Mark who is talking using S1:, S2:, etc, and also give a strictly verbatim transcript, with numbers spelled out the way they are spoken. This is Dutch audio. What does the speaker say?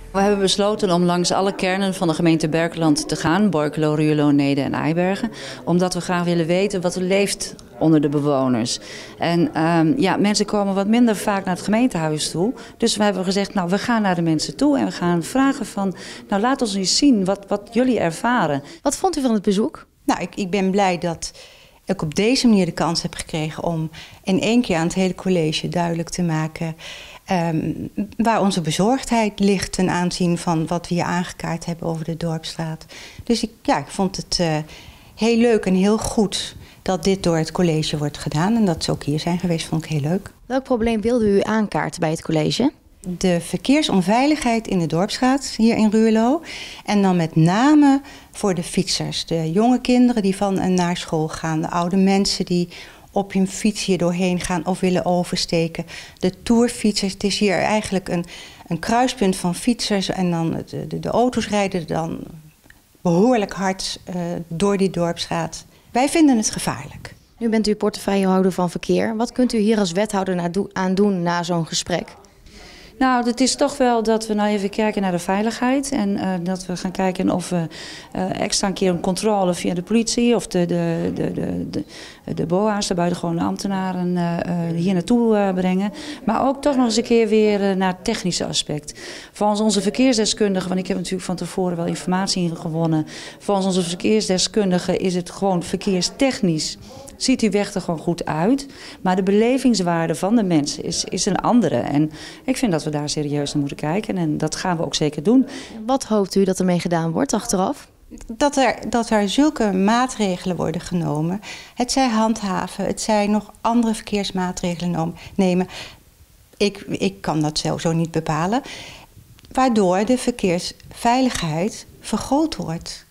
S1: We hebben besloten om langs alle kernen van de gemeente Berkelland te gaan. Borculo, Ruurlo, Neede en Eibergen. Omdat we graag willen weten wat er leeft onder de bewoners. En um, ja, mensen komen wat minder vaak naar het gemeentehuis toe. Dus we hebben gezegd, nou, we gaan naar de mensen toe en we gaan vragen van, nou, laat ons eens zien wat, wat jullie ervaren.
S2: Wat vond u van het bezoek?
S3: Nou, ik, ik ben blij dat ik op deze manier de kans heb gekregen om in één keer aan het hele college duidelijk te maken Um, waar onze bezorgdheid ligt ten aanzien van wat we hier aangekaart hebben over de Dorpsstraat. Dus ik, ja, ik vond het uh, heel leuk en heel goed dat dit door het college wordt gedaan. En dat ze ook hier zijn geweest, vond ik heel leuk.
S2: Welk probleem wilde u aankaarten bij het college?
S3: De verkeersonveiligheid in de Dorpsstraat hier in Ruurlo. En dan met name voor de fietsers. De jonge kinderen die van en naar school gaan. De oude mensen die op hun fiets hier doorheen gaan of willen oversteken. De toerfietsers, het is hier eigenlijk een, een kruispunt van fietsers. En dan de, de, de auto's rijden dan behoorlijk hard uh, door die Dorpsstraat. Wij vinden het gevaarlijk.
S2: Nu bent u portefeuillehouder van verkeer. Wat kunt u hier als wethouder aan doen na zo'n gesprek?
S1: Nou, het is toch wel dat we nou even kijken naar de veiligheid. En uh, dat we gaan kijken of we uh, extra een keer een controle via de politie of de, de, de, de, de, de B O A's, de buitengewone ambtenaren, uh, uh, hier naartoe uh, brengen. Maar ook toch nog eens een keer weer uh, naar het technische aspect. Volgens onze verkeersdeskundigen, want ik heb natuurlijk van tevoren wel informatie gewonnen. Volgens onze verkeersdeskundigen is het gewoon verkeerstechnisch. Ziet die weg er gewoon goed uit. Maar de belevingswaarde van de mensen is, is een andere. En ik vind dat we daar serieus naar moeten kijken. En dat gaan we ook zeker doen.
S2: Wat hoopt u dat ermee gedaan wordt achteraf?
S3: Dat er, dat er zulke maatregelen worden genomen. Het zij handhaven, het zij nog andere verkeersmaatregelen nemen. Ik, ik kan dat zo niet bepalen. Waardoor de verkeersveiligheid vergroot wordt.